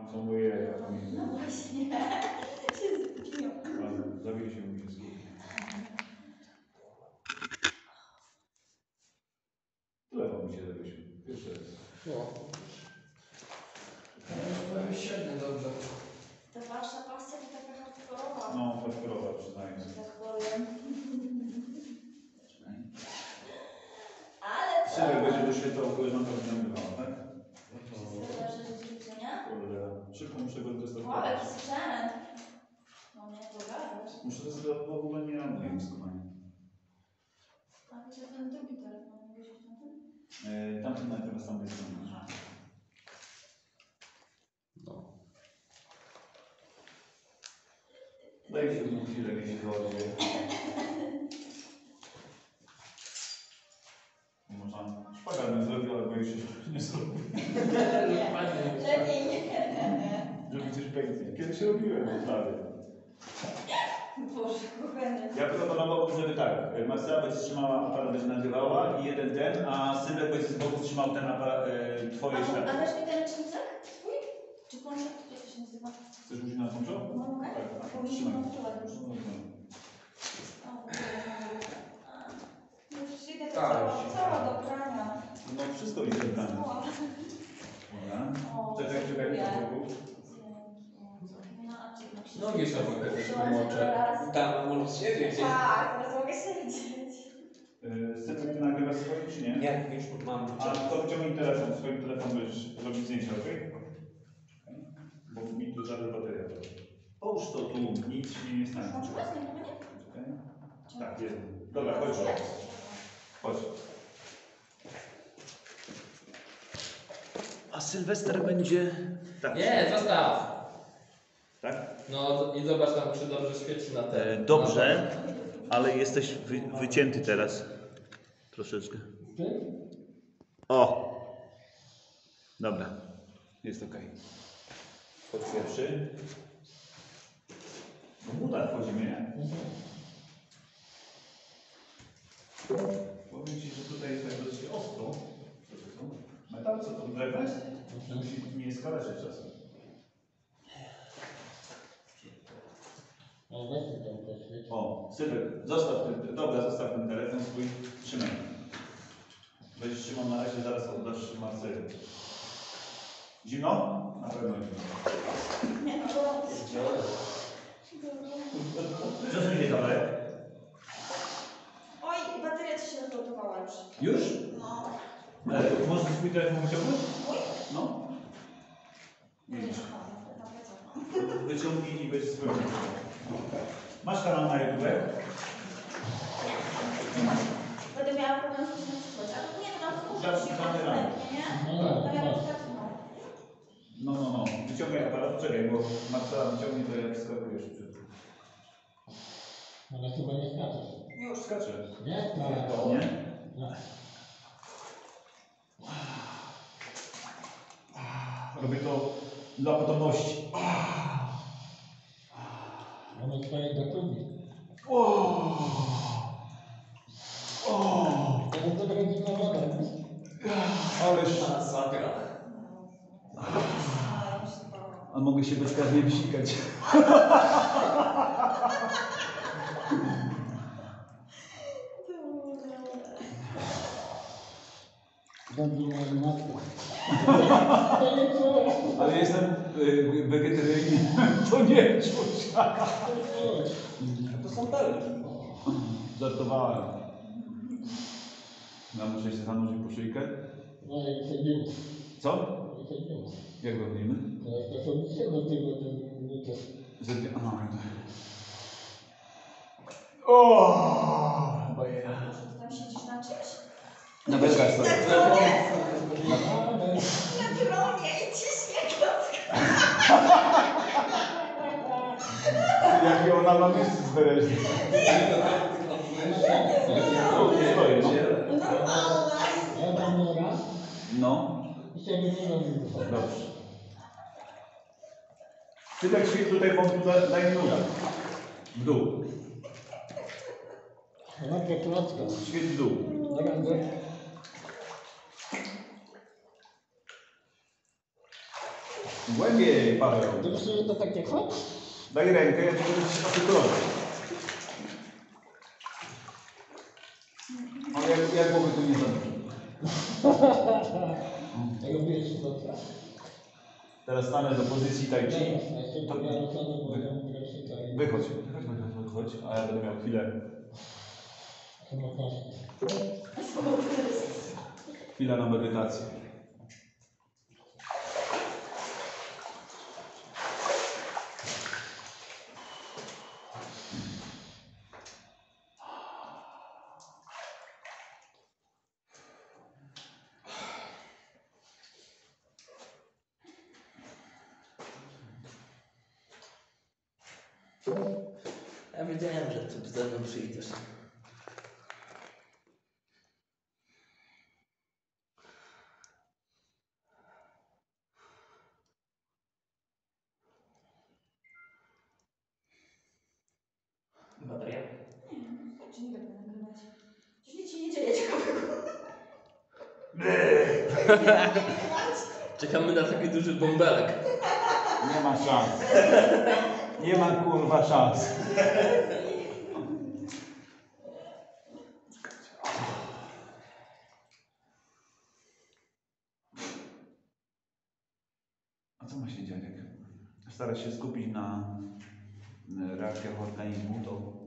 co moje ja pamiętam. No właśnie. Się zbiją. Ale zawiesił mi się skóry. Telefon mi się zawiesił. Pierwszy raz. No. To już średnio dobrze. Ta wasza pasja to taka hardkorowa. No, hardkorowa przynajmniej. Tak powiem. Ale Synek będzie doświadczał koleżanka z nagrywała, tak? Zależy od życzenia. Cholera. Szybko muszę go O, testować. jaki sprzęt. No nie dogadasz. Muszę testować, bo w ogóle nie mam moim skonania. A gdzie ten drugi telefon? Mogę się w tamtym? Tamten najpierw z tamtej strony. No. Daj się mu chwilę, jak się wyładuje. Można szpagat bym zrobił, ale boję się, że nie zrobię. Lepiej nie. Żeby coś pęknie. Kiedyś robiłem prawie. Boże, kochany. Ja proponowałbym, żeby tak, Marcela będzie trzymała aparat, będzie nagrywała i jeden ten, a Sylwek będzie z boku trzymał ten aparat, twoje A światło. dasz mi ten ręcznicek twój? Czy pączek? Jak to się nazywa? Chcesz użyć na ponczo? No mogę? Tak, Bo mi się trzymaj. włączyła już. No, Już idę to Tak. cała do prania. no wszystko jest wybrane. Cała. Dobra. O, Czekaj, dziękuję. po boku. No, a czy na przykład- Nogi sobie też Wziąłem pomoczę. teraz. Tam możesz siedzieć. Tak, teraz mogę siedzieć. Sylwek, ty nagrywasz swoje czy nie? Nie, już mam. A to wciągnij telefon, swoim telefonem będziesz robić zdjęcia, okej? Bo mi tu żadna bateria. Połóż to tu, nic się nie stanie. Włączyłaś mnie, chyba nie? Czekaj. Tak, jest. Dobra, chodź. Chodź. A Sylwester będzie... Tak. Nie, zostaw. Tak? No i zobacz tam, czy dobrze świeci na te. Dobrze, ale jesteś wycięty teraz. Troszeczkę. O! Dobra, jest ok. Chodź pierwszy. No buda wchodzimy, nie? Powiem ci, że tutaj jest tak dosyć ostro. Metal, co to drewno jest? Musi nie skalać się czasem. O, Sylwek, zostaw ten, dobra, zostaw ten telefon swój, trzymaj. Będziesz trzymał na razie, zaraz oddasz Marceli. Zimno? Na pewno zimno. Nie, no bo... Co się dzieje dalej? Oj, bateria ci się rozładowała już. Już? No. Możesz swój telefon wyciągnąć? Mój? No. Nie, Widzisz. no, Wyciągnij i weź swój. Masz kanał na YouTube? Będę miała problem z tym słuchać. A to nie, to tam wkurzę się Żadny ran. nie? To ja bym tak, no. No. Wyciągaj aparat, czekaj, bo Marcela wyciągnie, to jak skakujesz przed. Ale chyba nie skaczesz. Już. Skacze. Nie? Nie? Nie. Robię to dla potomności. Mamy swoje gotowi. Ale to będzie na wodę. Ależ. Masakra. A, już się bałam. A mogę się bezkarnie wysikać. Dobrze, moja matka. Ale jestem wegetarianinem, to nie czuć. To są belki. Żartowałem. No, muszę się zanurzyć po szyjkę. No i chodzimy. Co? I chodzimy. Jak robimy? Teraz to są dzisiaj do tego, Aha. O, bajera. Ty tam siedzisz na czymś? Na belkach sobie. Na tronie i ciśnie klocka. Jaki ona ma miejsce z wyraźnie. Stoi, no. Normalna. Ja tam nie raz No, i się nie robię. dobrze. Ty tak świeć tutaj, bo tu daj nogę. W dół. Matka klocka. Świeć w dół. Naprawdę. Łeb Głębiej, Paweł. To myślę, że to takie hop? Daj rękę, ja tylko będę się asykulować. Ale jak głowy tu nie zamknę. Robisz to co? Teraz stanę do pozycji tai chi. To ja rozsadzę, bo ja mówię się tutaj. Wychodź, wychodź, a ja będę miał chwilę. Chyba każdy. Chwila na medytację. Ja wiedziałem, że tu ze mną przyjdziesz. Bateria? Czy nie będę nagrywać? Coś nic się nie dzieje ciekawego. Czekamy na taki duży bąbelek. Nie ma szans. Nie ma kurwa szans. A co ma się dziać? Jak starać się skupić na reakcjach organizmu, to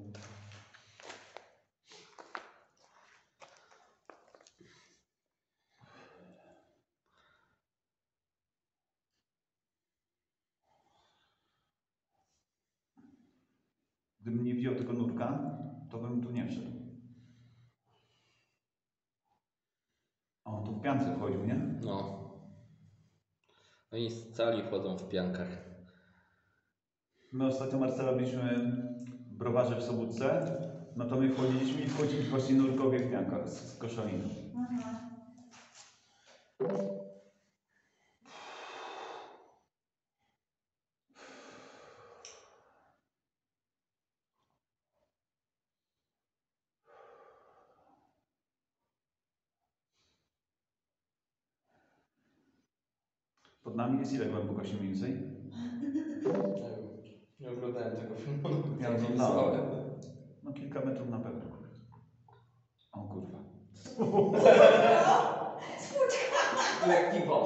gdybym nie wziął tego nurka, to bym tu nie wszedł. O, tu w piance wchodził, nie? No. Oni z cali chodzą w piankach. My ostatnio, Marcela, byliśmy w browarze w Sobótce, no to my wchodziliśmy i wchodzili właśnie nurkowie w piankach z koszaliną. Aha. Pod nami jest ile głębokości mniej więcej? Nie oglądałem tego filmu. Ja oglądałem. No kilka metrów na pewno. O kurwa. Lekki bok.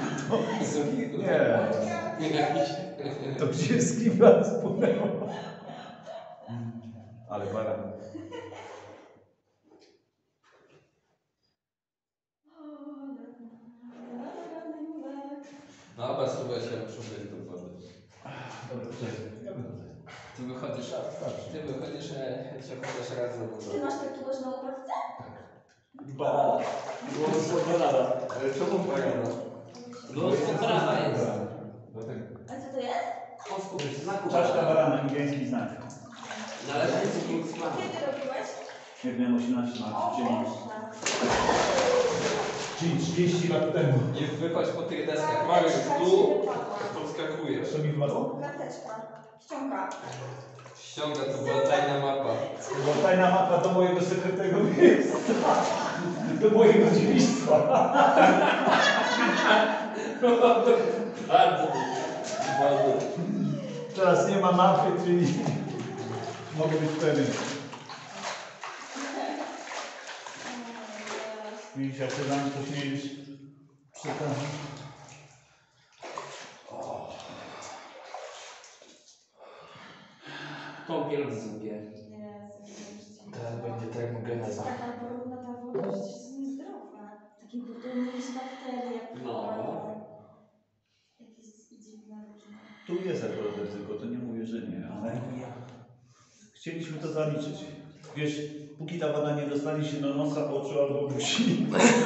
Nie. To gdzie skiwa spłynęło? Ale para. Dobra, spróbuję się przybyć do wody. Dobra, ja wychodzę. Ty wychodzisz, ja się chociaż raz do Ty wody. masz tatuaż na łopatce? Banana. Banana. Ale czemu banana? No to prawa jest. A co to jest? Czaszka barana, niebieski znak. Należy ci nim smak. Kiedy robiłeś? Jak miałem 18 lat, O, czyli, można. czyli 30 lat temu. Nie wychodź po tych deskach. Karteczka Mariusz, ci tu wypadła. podskakujesz. Co mi wpadło? Karteczka. Ściąga. Ściąga, to była tajna mapa. Bo tajna mapa do mojego sekretnego miejsca. Do mojego dziewictwa. Bardzo. Teraz nie ma mapy, czyli mogę być pewien. Widzisz, jak ty nam to śmiejesz przy okazji. Kąpiel w zubie. Jezu, Teraz będzie termogeneza. taka brudna ta woda, przecież jest niezdrowa. Takie brudne jakieś bakterie, jak No. jakieś dziwne różne. Tu jest akurat ryzyko, to nie mówię, że nie, ale chcieliśmy to zaliczyć. Wiesz, póki ta woda nie dostanie się do nosa, oczu albo buzi.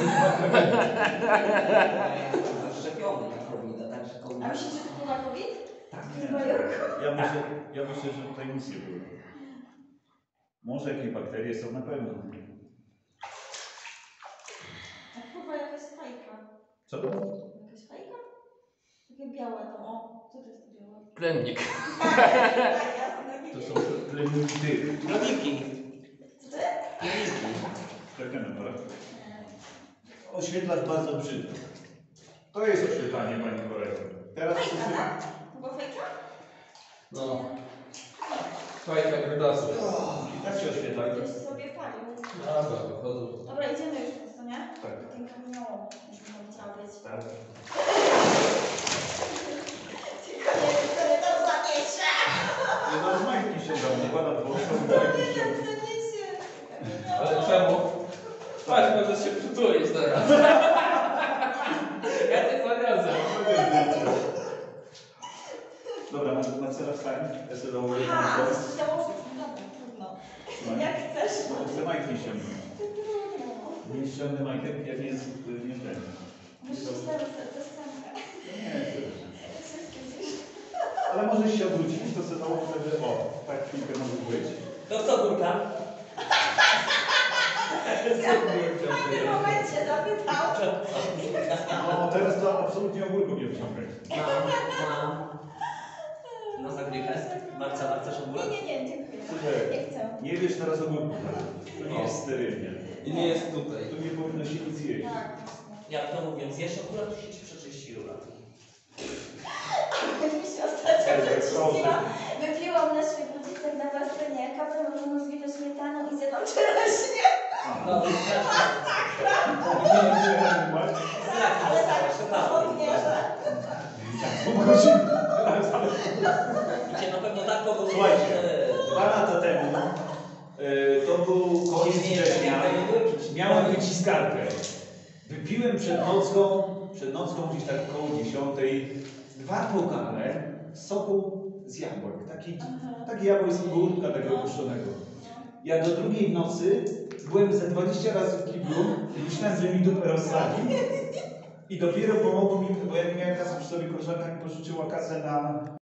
Zaszczepiony na COVID, także A COVID. myślisz, że to była COVID? Tak. W Nowym Jorku? Ja myślę, że tutaj nic nie było. Może jakieś bakterie są na pewno. A chyba jakaś fajka. Co? Jakaś fajka? Takie białe to, o. Co to jest to białe? Plemnik. To są plemniki tych. Plemniki. Co to jest? Plemniki. Czekaj na parę. Oświetlacz bardzo brzydko. To jest oświetlanie, pani kolego. Teraz Fejka, wszyscy... tak? To była fejka? No. Fajka grudasów. Jak się oświetla? Ktoś sobie palił. Dobra, wychodzą. Dobra, idziemy już po prostu, nie? Tak. Okienka minęło. Już bym chciała być. Tak. Tylko nie wiem, który to zaniesie. Nie no, z majtki ściągam, nie pada dwóch, to No majtki nie, jak ściągam. zaniesie. Ale czemu? Patrz, możesz się przytulić teraz. Ja cię zaniosę. Dobra, Marcela wstań. Ja sobie dołożę Aha, tam założyć. Dobra, trudno. Jak chcesz. Chcę majtki ściągnąć. Trudno. Nie ściągnę majtek, jak nie jest nie ten. Musisz teraz zastankę. Nie, ale możesz się odwrócić, to sobie założę, że o, tak chwilkę może być. To co, Górka? W tym momencie zapytał. No teraz to absolutnie ogórków nie wciągać. Mam. Na zagrykę. Marcela, chcesz ogórek? Nie, dziękuję. Słuchaj, Nie chcę. nie wiesz teraz ogórków. To nie jest sterylnie. I nie jest tutaj. Tu nie powinno się nic jeść. Tak. Jak to mówią, zjesz ogórek, to się ci przeczyści rura. Jak mi się ostatnio przeczyściła, wypiłam na swoich rodzicach na basenie kawę mrożoną z wino śmietaną i zjadłam czereśnie. No, Nie, nie, Ale tak, szukamy. odmierzę. Cię na pewno tak kogo Słuchajcie, 2 lata temu, to był koniec września, miałem wyciskarkę. Wypiłem przed nocą gdzieś tak około 10:00, 2 pokale soku z jabłek. Taki jabłońskiego urtka takiego puszczonego. Ja do 2:00 w nocy byłem ze 20 razy w kiblu i myślałem, że mi dupę rozsadzi. I dopiero pomogło mi, bo ja nie miałem kasy przy sobie, koleżanka mi pożyczyła kasę na